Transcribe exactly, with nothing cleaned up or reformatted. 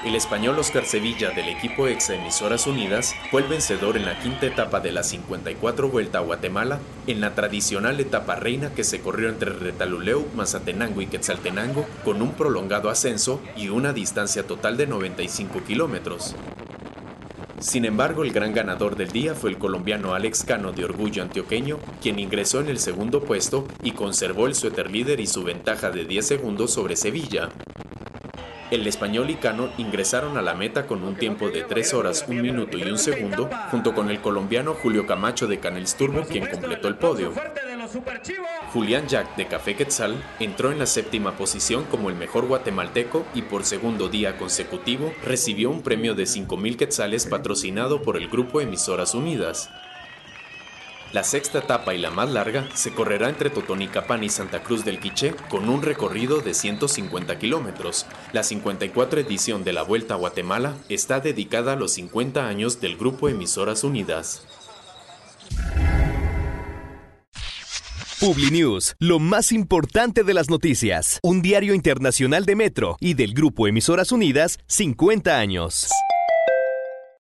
El español Óscar Sevilla del equipo ex Emisoras Unidas fue el vencedor en la quinta etapa de la cincuenta y cuatro Vuelta a Guatemala, en la tradicional etapa reina que se corrió entre Retalhuleu, Mazatenango y Quetzaltenango, con un prolongado ascenso y una distancia total de noventa y cinco kilómetros. Sin embargo, el gran ganador del día fue el colombiano Alex Cano de Orgullo Antioqueño, quien ingresó en el segundo puesto y conservó el suéter líder y su ventaja de diez segundos sobre Sevilla. El español y Cano ingresaron a la meta con un tiempo de tres horas, un minuto y un segundo, junto con el colombiano Julio Camacho de Canelsturbo, quien completó el podio. Julián Jack de Café Quetzal entró en la séptima posición como el mejor guatemalteco y por segundo día consecutivo recibió un premio de cinco mil quetzales patrocinado por el Grupo Emisoras Unidas. La sexta etapa y la más larga se correrá entre Totonicapán y Santa Cruz del Quiché con un recorrido de ciento cincuenta kilómetros. La cincuenta y cuatro edición de la Vuelta a Guatemala está dedicada a los cincuenta años del Grupo Emisoras Unidas. Publinews, lo más importante de las noticias. Un diario internacional de Metro y del Grupo Emisoras Unidas, cincuenta años.